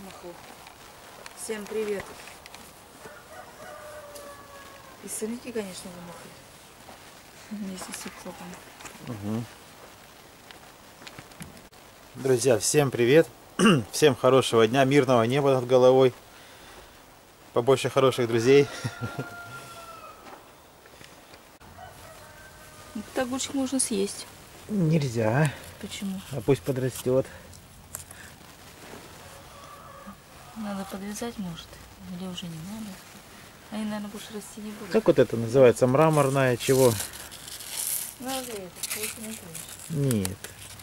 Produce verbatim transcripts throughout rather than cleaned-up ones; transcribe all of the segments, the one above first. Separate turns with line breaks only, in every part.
вымахал. Всем привет. И сорняки, конечно, вымахали. Вместе с циклопом.
Угу. Друзья, всем привет. Всем хорошего дня, мирного неба над головой. Побольше хороших друзей.
Этот огурчик можно съесть.
Нельзя.
Почему?
А пусть подрастет.
Надо подвязать, может. Или уже не надо. Они, наверное, больше расти не будут.
Как вот это называется? Мраморная чего?
Ну, а это, паутинный клещ.
Нет.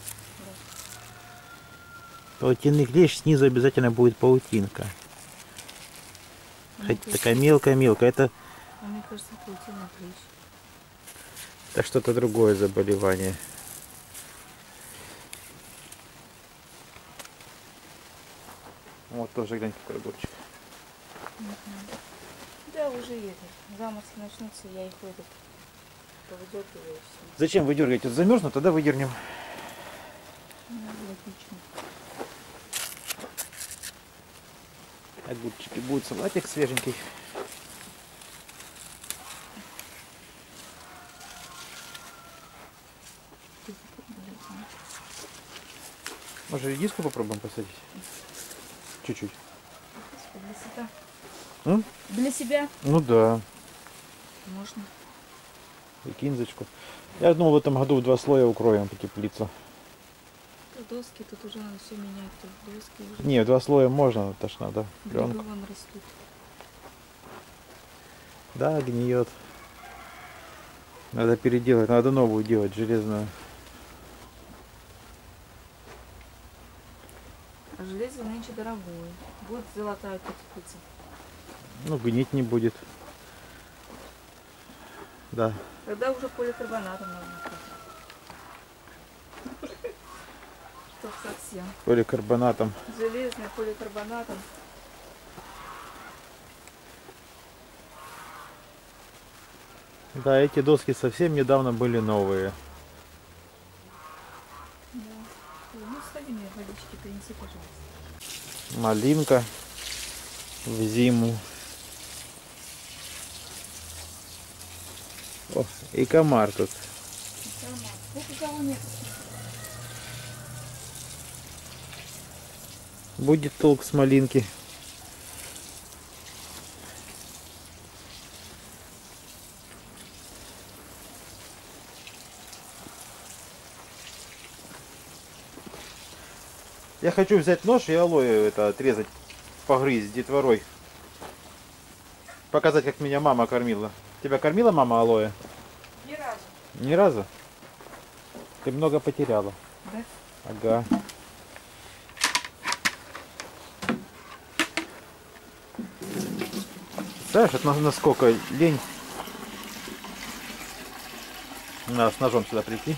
Паутинный клещ, снизу обязательно будет паутинка.
Ну,
Хоть
то
такая
есть-
мелкая-мелкая. Это,
А мне кажется, паутинный клещ.
это что-то другое заболевание. Вот тоже глянь, какой огурчик.
Да, уже это. Заморозки начнутся, я их этот повыдергиваю и все.
Зачем выдергивать? Вот замерзнут, тогда выдернем.
Ну, логично.
Огурчики. Будет салатик свеженький. Может, редиску попробуем посадить? Чуть-чуть.
Для себя.
М?
Для себя.
Ну да.
Можно.
И кинзочку. Я думал, в этом году в два слоя укроем по теплицу.
Тут доски, тут уже надо все менять. Тут доски уже.
Не, в два слоя можно, это ж надо.
Грибы
Пленку.
вон растут.
Да, гниет. Надо переделать, надо новую делать, железную.
А железо нынче дорогое. Будет золотая теплица.
Ну, гнить не будет. Да.
Тогда уже поликарбонатом надо накрыть. Чтоб совсем.
Поликарбонатом.
Железный поликарбонатом.
Да, эти доски совсем недавно были новые.
Да. Ну, сходи мне водички принеси, пожалуйста.
Малинка в зиму. О, и комар тут.
Сколько кого нет?
Будет толк с малинки. Я хочу взять нож и алоэ это отрезать, погрызть с детворой. Показать, как меня мама кормила. Тебя кормила мама алоэ?
Ни разу.
Ни разу? Ты много потеряла.
Да?
Ага. Знаешь, это на- насколько лень. Надо с ножом сюда прийти.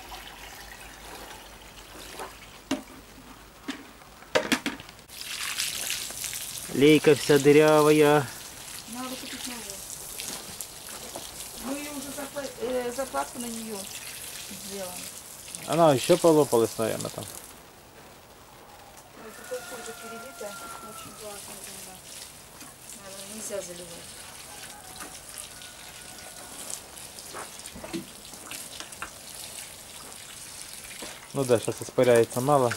Лейка вся дырявая.
Надо купить новую. Ну и уже запла- э, закладка на нее сделана.
Она еще полопалась, наверное, там.
Это тоже уже перелито. Очень классно земля. Наверное, нельзя заливать.
Ну да, сейчас испаряется мало.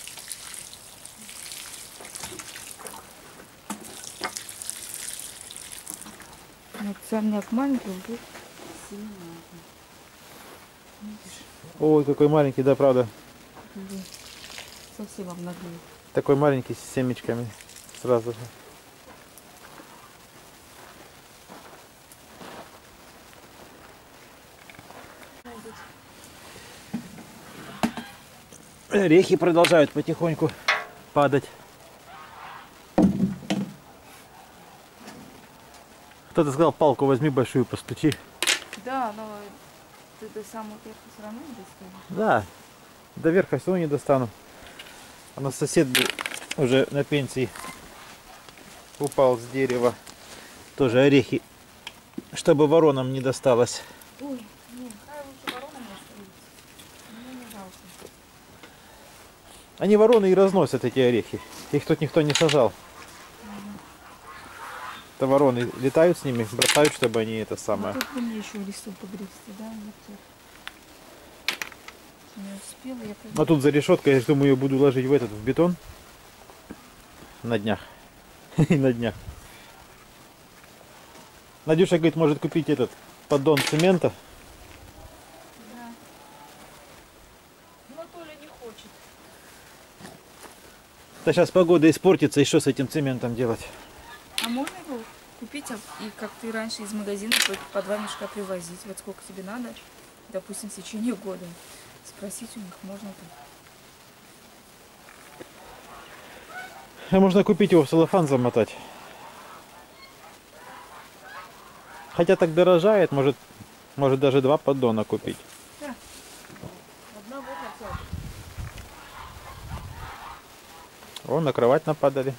Вот сорняк маленький, будет сильно надо. Видишь?
Ой, какой маленький, да, правда.
Уже совсем обнаглел.
Такой маленький с семечками сразу же. Орехи продолжают потихоньку падать. Кто-то сказал, палку возьми большую, постучи.
Да, но ты до самого верха все равно не достанешь.
Да, до верха все равно не достану. У нас сосед был уже на пенсии, упал с дерева. Тоже орехи, чтобы воронам не досталось.
Ой, нет, хай лучше воронами остаются. Мне не жалко.
Они вороны и разносят эти орехи. Их тут никто не сажал. Это вороны летают с ними, бросают, чтобы они это самое.
Вот тут бы мне еще листу погрести, да? Вот тут. Не успела, я пойду.
А тут за решеткой, я думаю, ее буду ложить в этот, в бетон. На днях. И на днях. Надюша говорит, может купить этот поддон цемента.
Да. Но Толя не хочет.
Да сейчас погода испортится, и что с этим цементом делать?
А можно его купить, а- и как ты раньше из магазина по, по два мешка привозить? Вот сколько тебе надо, допустим, в течение года. Спросить у них, можно так.
А можно купить его в целлофан замотать. Хотя так дорожает, может, может даже два поддона купить.
Да. Одна вот на
О, на кровать нападали.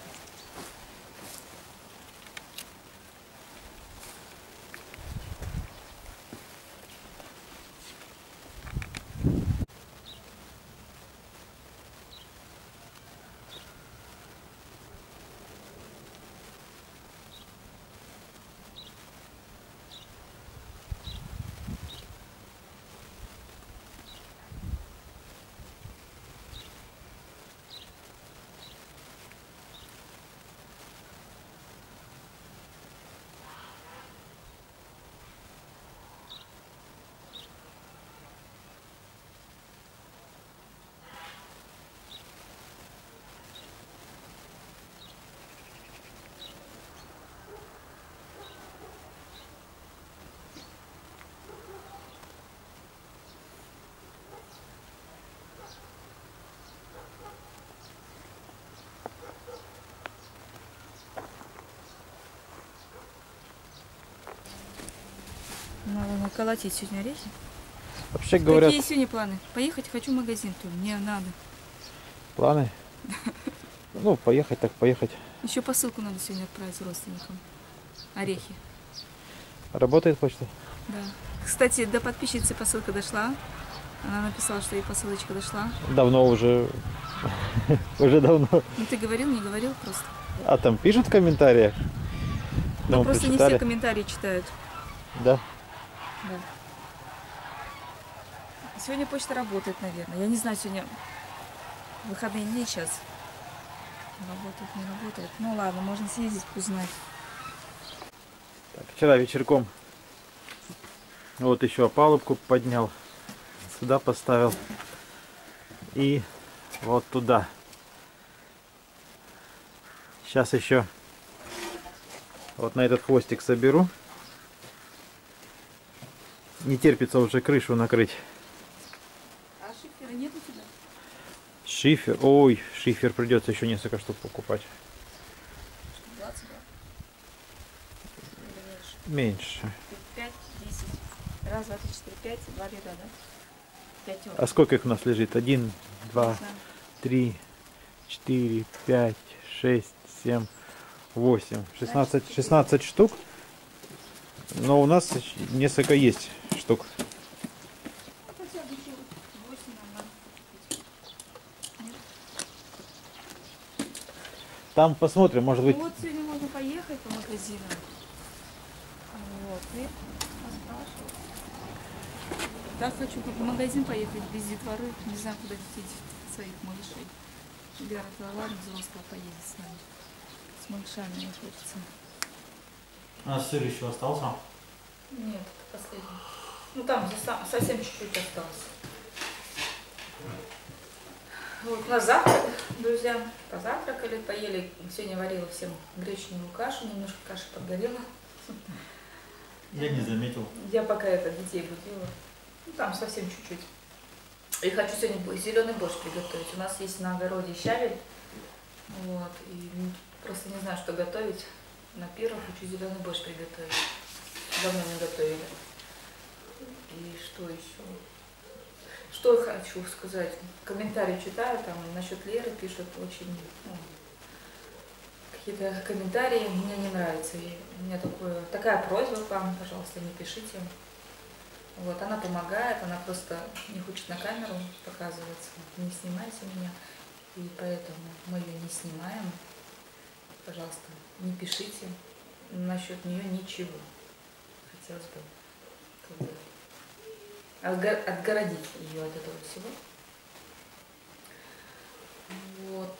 Надо наколотить сегодня орехи.
Вообще говорят,
Какие сегодня планы? Поехать хочу в магазин, то мне надо.
планы. Ну, поехать так поехать.
Еще посылку надо сегодня отправить родственникам. Орехи.
Работает почта?
Да. Кстати, до подписчицы посылка дошла. Она написала, что ей посылочка дошла.
Давно уже. Уже давно.
Ну ты говорил, не говорил просто.
А там пишут в комментариях?
Ну,
Ну,
просто не
прочитали.
все комментарии читают.
Да.
Да. Сегодня почта работает, наверное. Я не знаю, сегодня выходные дни сейчас. Работает, не работает. Ну ладно, можно съездить, узнать.
Так, вчера вечерком вот еще опалубку поднял. Сюда поставил. И вот туда. Сейчас еще вот на этот хвостик соберу. Не терпится уже крышу накрыть.
А шифера нет у тебя?
Шифер. Ой, шифер придется еще несколько штук покупать.
двадцать, да?
Меньше.
пять, десять. Раз, два, три, четыре, пять, два ряда, да? Пятерка.
А сколько их у нас лежит? Один, два, три, четыре, пять, шесть, семь, восемь. Шестнадцать, шестнадцать штук. Но у нас несколько есть штук. Там посмотрим, может быть.
Ну вот сегодня можно поехать по магазинам. Вот, и поспрашивать. Так хочу в магазин поехать без детворы. Не знаю, куда детей своих малышей. Вера сказала, ладно, взрослого поедет с нами. С малышами не хочется.
А сыр еще остался?
Нет, последний. Ну там за- совсем чуть-чуть осталось. Вот, на завтрак, друзья, позавтракали, поели. Сегодня варила всем гречневую кашу, немножко каши подгорела.
Я не заметил.
Я пока это детей будила. Ну там совсем чуть-чуть. И хочу сегодня зеленый борщ приготовить. У нас есть на огороде щавель. Вот. И просто не знаю, что готовить. На первом хочу зеленый борщ приготовить. Давно не готовили. И что еще? Что я хочу сказать? Комментарии читаю, там насчет Леры пишут очень, ну, какие-то комментарии, мне не нравятся. И у меня такое, такая просьба к вам, пожалуйста, не пишите. Вот, она помогает, она просто не хочет на камеру показываться, не снимайте меня. И поэтому мы ее не снимаем. Пожалуйста, не пишите насчет нее ничего. Хотелось бы как бы отго- отгородить ее от этого всего. Вот.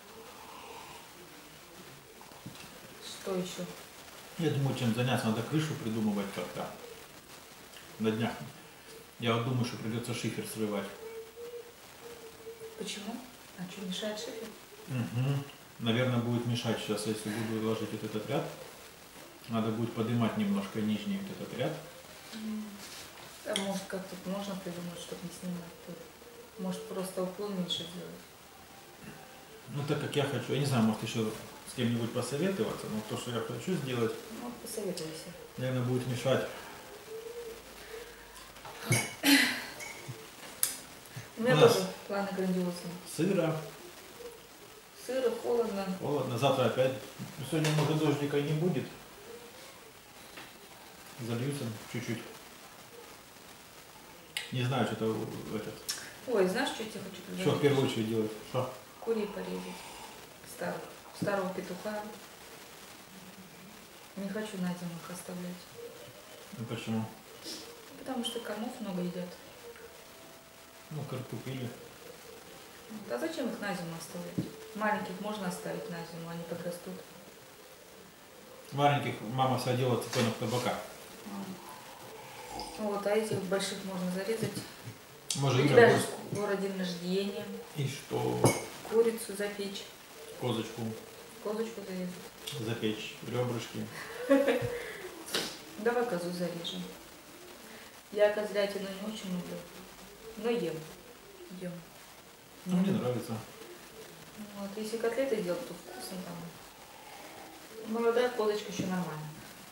Что еще?
Я думаю, чем заняться, надо крышу придумывать как-то на днях. Я вот думаю, что придется шифер срывать.
Почему? А что мешает шифер?
Угу. Наверное, будет мешать сейчас, если буду ложить вот этот ряд. Надо будет поднимать немножко нижний вот этот ряд.
А может как-то можно придумать, чтобы не снимать тут? Может просто уклон меньше сделать?
Ну так как я хочу, я не знаю, может еще с кем-нибудь посоветоваться, но то, что я хочу сделать,
Ну, посоветуйся.
наверное, будет мешать.
У меня
У нас
тоже планы грандиозные.
Сыро,
Сыро, холодно.
холодно, завтра опять. Ну, сегодня, может, дождика и не будет. Зальются чуть-чуть. Не знаю, что-то этот.
Ой, знаешь, что я тебе хочу предложить?
Что в первую очередь делать? Что?
Курей порезать. Старых. Старого петуха. Не хочу на зиму их оставлять.
Ну почему?
Потому что кормов много едят.
Ну, картофели.
А зачем их на зиму оставлять? Маленьких можно оставить на зиму, они подрастут.
Маленьких мама садила цыпленок табака.
Вот, а этих больших можно зарезать.
Может,
У
Ира
тебя же
будет.
скоро день рождения.
И что?
Курицу запечь.
Козочку
Козочку зарезать.
запечь, ребрышки.
Давай козу зарежем. Я козлятину не очень люблю. Но ем. Ем.
Ну, мне нравится.
Вот, если котлеты делать, то вкусно там. Молодая козочка еще нормально.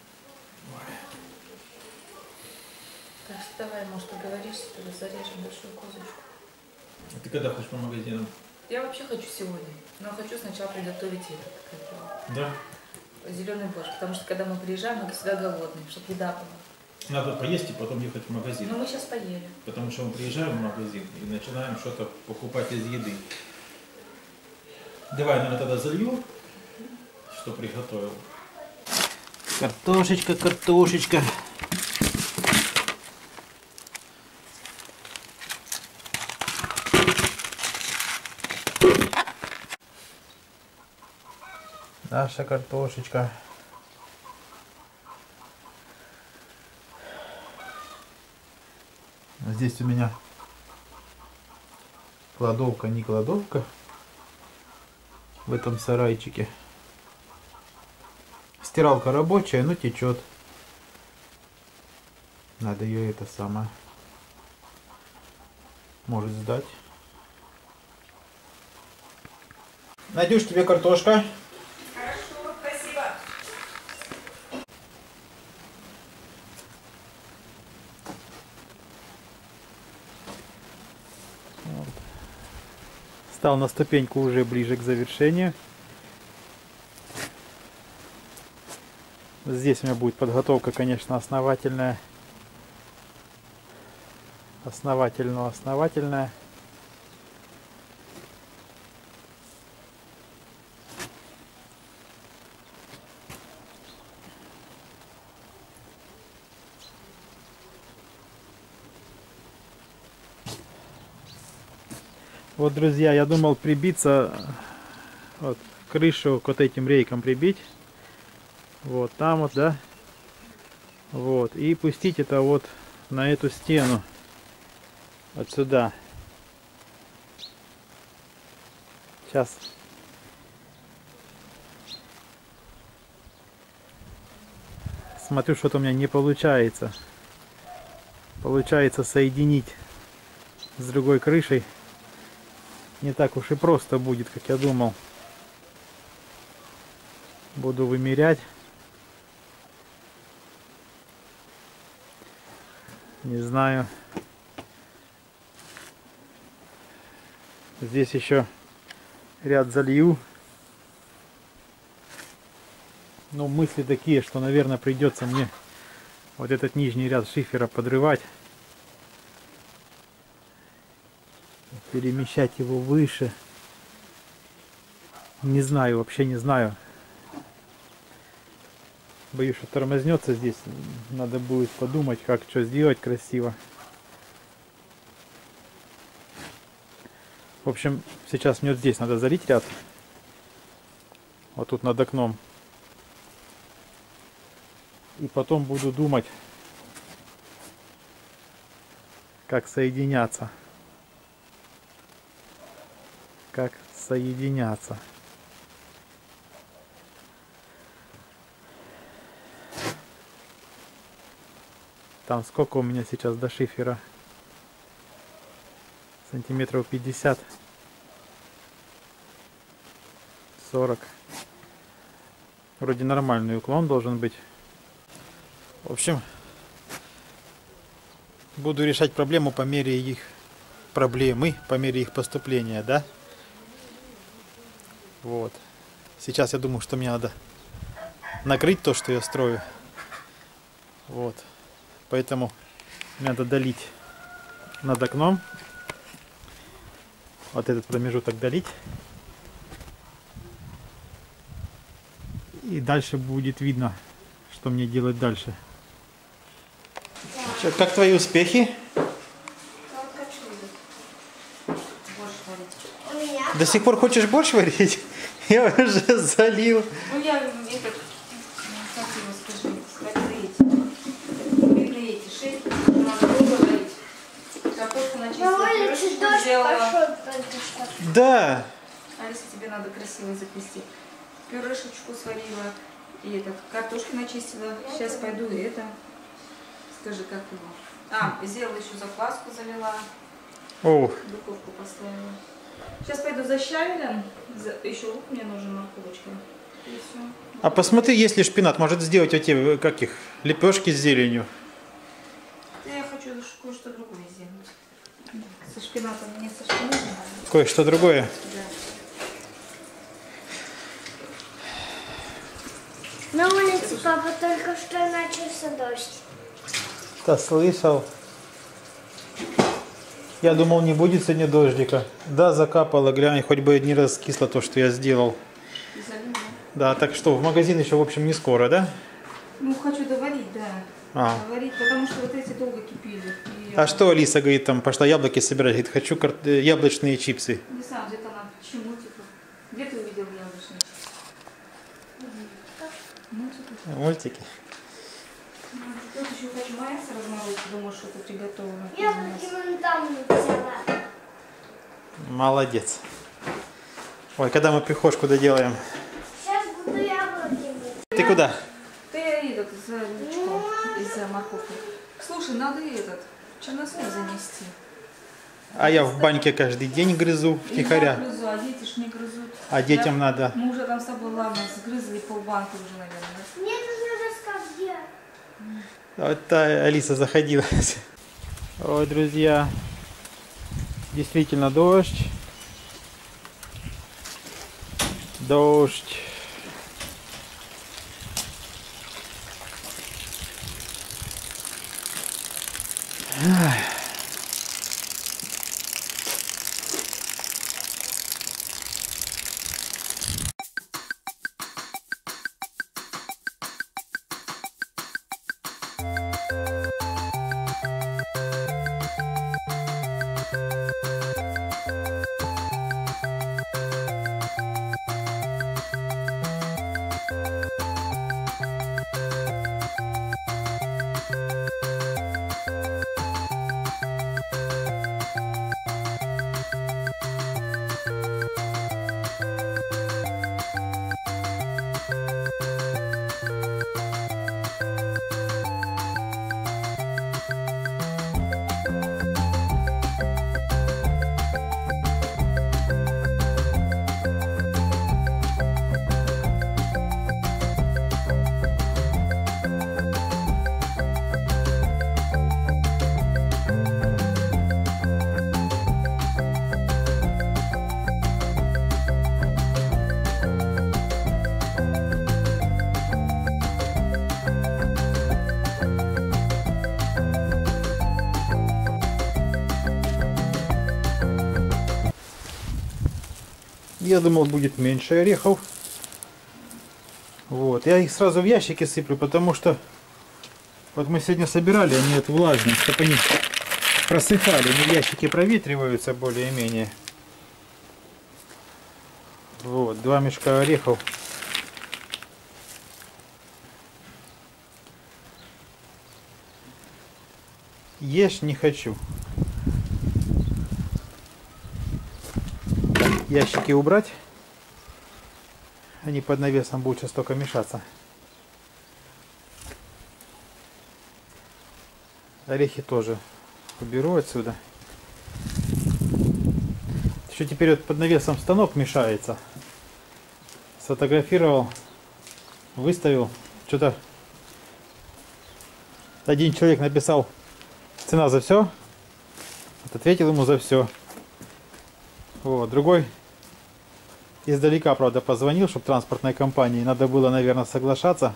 Так что давай, может, поговоришься, тогда зарежем большую козочку.
А ты когда хочешь по магазинам?
Я вообще хочу сегодня, но хочу сначала приготовить этот, как
Да?
его, зеленый борщ, потому что когда мы приезжаем, мы всегда голодные, чтобы еда была.
Надо поесть и потом ехать в магазин.
Но мы сейчас поели.
Потому что мы приезжаем в магазин и начинаем что-то покупать из еды. Давай, наверное, тогда залью, что приготовил. Картошечка, картошечка. Наша картошечка. Здесь у меня кладовка, не кладовка. В этом сарайчике. Стиралка рабочая, но течет. Надо ее это самое. Может сдать. Надюш, тебе картошка.
Хорошо, спасибо.
Вот. Стал на ступеньку уже ближе к завершению. Здесь у меня будет подготовка, конечно, основательная. Основательно-основательная. Вот, друзья, я думал прибиться, вот, крышу к вот этим рейкам прибить. Вот там вот, да. Вот. И пустить это вот на эту стену. Вот сюда. Сейчас. Смотрю, что-то у меня не получается. Получается соединить с другой крышей. Не так уж и просто будет, как я думал. Буду вымерять. Не знаю. Здесь еще ряд залью. Но мысли такие, что, наверное, придется мне вот этот нижний ряд шифера подрывать. Перемещать его выше. Не знаю, вообще не знаю. Боюсь, что тормознется здесь. Надо будет подумать, как что сделать красиво. В общем, сейчас мне вот здесь надо залить ряд. Вот тут над окном. И потом буду думать, как соединяться. Как соединяться. Там сколько у меня сейчас до шифера? Сантиметров пятьдесят. сорок. Вроде нормальный уклон должен быть. В общем, буду решать проблему по мере их проблемы, по мере их поступления, да? Вот. Сейчас я думаю, что мне надо накрыть то, что я строю. Вот. Поэтому мне надо долить над окном. Вот этот промежуток долить. И дальше будет видно, что мне делать дальше. Что, как твои успехи? До сих пор хочешь борщ варить? Я уже залил.
Ну я этот, как его скажи, склеить. Приклеите шесть, надо долго варить. Картошку начистила, пюрешечку сделала.
Да.
Алиса, тебе надо красиво заплести. Пюрешечку сварила и этот, картошку начистила. Сейчас пойду и это, скажи, как его. А, сделала еще закваску, залила.
О.
Духовку поставила. Сейчас пойду за щавелем. За... Еще лук мне нужен, морковочка. И все.
А посмотри, если шпинат может сделать эти, как их, лепешки с зеленью.
Да я хочу кое-что другое сделать. Со шпинатом, не со шпинатом.
Кое-что другое?
На улице, папа, только что начался дождь.
Да, слышал. Я думал, не будет сегодня дождика. Да, закапало, глянь, хоть бы не раскисло то, что я сделал. Да, так что, в магазин еще, в общем, не скоро, да?
Ну, хочу доварить, да.
А.
Доварить, потому что вот эти долго кипели. И
А что Алиса говорит, там пошла яблоки собирать, говорит, хочу кар... яблочные чипсы.
не знаю, где-то она, почему, типа, где ты увидел яблочные? Мультики.
Мультики.
Тут еще хочу майонез разморозить, думаю, что это приготовлено.
Я вон там взяла.
Молодец. Ой, когда мы прихожку доделаем?
Сейчас буду яблоки мыть.
Ты куда?
Ты этот, за лучком, из-за морковки. Слушай, надо и этот, чернослив занести.
А я в баньке каждый день грызу,
И
втихаря.
я грызу, а дети ж не грызут.
А детям
Я-
надо.
Мы уже там с тобой, ладно, сгрызли полбанки уже, наверное.
Мне нужно рассказать, где.
Вот та Алиса заходила. Ой, друзья, действительно дождь. Дождь. Ах. Я думал, будет меньше орехов. Вот. Я их сразу в ящики сыплю, потому что вот мы сегодня собирали, они вот влажные, чтобы они просыхали. Они в ящике проветриваются более-менее. Вот, два мешка орехов. Ешь не хочу. Так, ящики убрать. Они под навесом будут сейчас только мешаться. Орехи тоже уберу отсюда. Еще теперь вот под навесом станок мешается. Сфотографировал, выставил. Что-то один человек написал: цена за все. Вот ответил ему за все. Вот, другой издалека, правда, позвонил, чтобы транспортной компании. Надо было, наверное, соглашаться.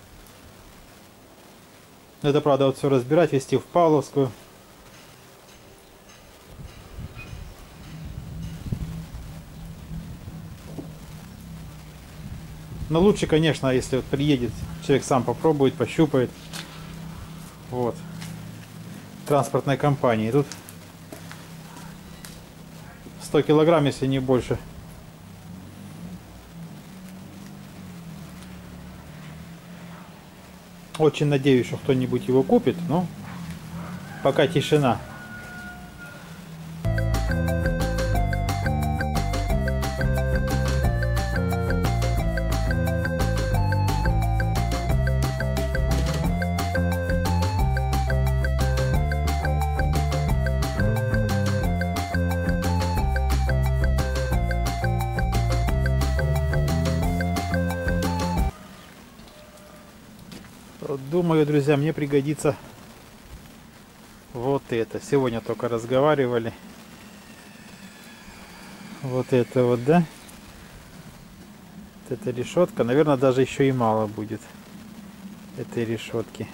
Это, правда, вот все разбирать, везти в Павловскую. Но лучше, конечно, если вот приедет, человек сам попробует, пощупает. Вот. Транспортной компании. Тут сто килограмм, если не больше. Очень надеюсь, что кто-нибудь его купит, но пока тишина. Думаю, друзья, мне пригодится вот это. Сегодня только разговаривали. Вот это вот, да? Вот эта решетка. Наверное, даже еще и мало будет этой решетки.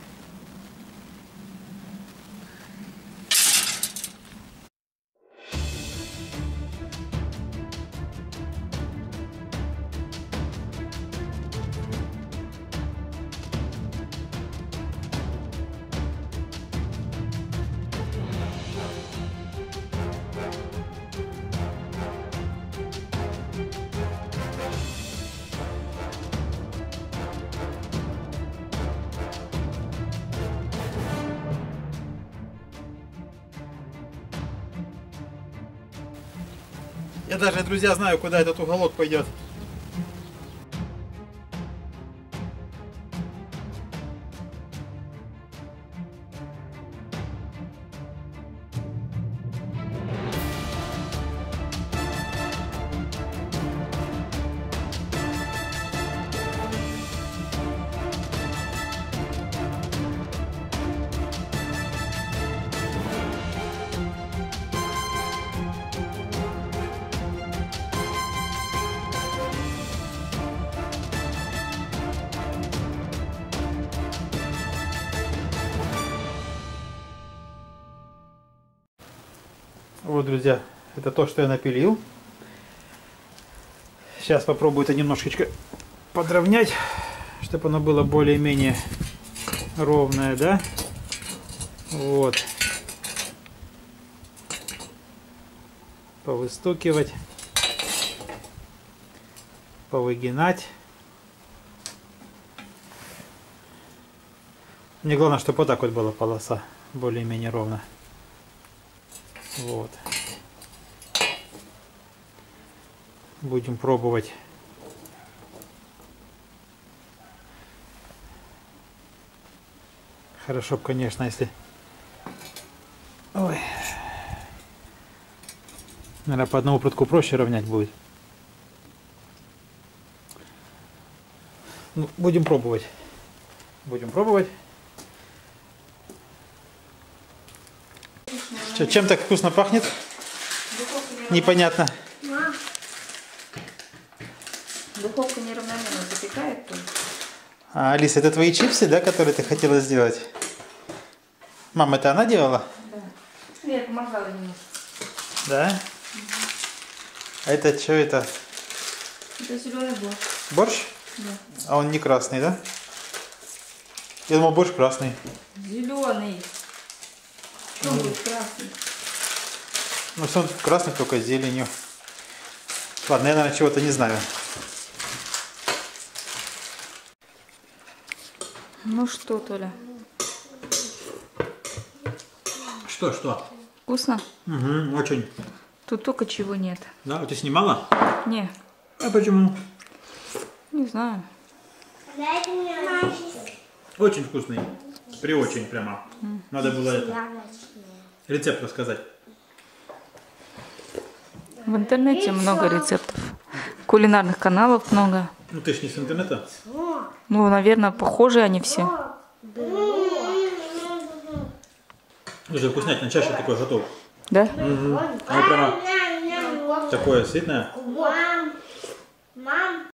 Я даже, друзья, знаю, куда этот уголок пойдет. Вот, друзья, это то, что я напилил. Сейчас попробую это немножечко подровнять, чтобы оно было более-менее ровное, да? Вот. Повыстукивать. Повыгинать. Мне главное, чтобы вот так вот была полоса более-менее ровно. Вот. Будем пробовать. Хорошо, конечно, если... Ой. Наверное, по одному прутку проще равнять будет. Ну, будем пробовать. Будем пробовать. Что, чем так вкусно пахнет? Непонятно.
Мам. Духовка неравномерно запекает тут.
А, Алиса, это твои чипсы, да, которые ты хотела сделать? Мама, это она делала?
Да. Я помогала немножко.
Да? Угу. А это что это?
Это зеленый борщ.
Борщ?
Да.
А он не красный, да? Я думал, борщ красный.
Зеленый. Что
Ну.
будет красный?
Ну, все он красный, только с зеленью. Ладно, я, наверное, чего-то не знаю.
Ну что, Толя?
Что, что?
Вкусно?
Угу, очень.
Тут только чего нет.
Да, ты снимала?
Не,
А почему?
не знаю.
Дайте мне
Очень вкусный. Приочень прямо. Надо было это. Рецепт рассказать.
В интернете много рецептов. Кулинарных каналов много.
Ну ты ж не с интернета?
Ну, наверное, похожи они все.
Уже вкуснятина, чаще такой готов.
Да?
Угу. Оно прямо такое сытное.